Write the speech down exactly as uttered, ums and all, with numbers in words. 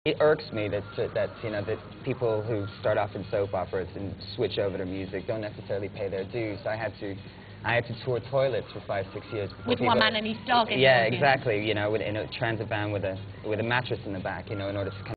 It irks me that, that, you know, that people who start off in soap operas and switch over to music don't necessarily pay their dues. I had to, I had to tour toilets for five, six years. With one man and his dog in Yeah, the exactly. You know, in a transit van with a with a mattress in the back. You know, in order to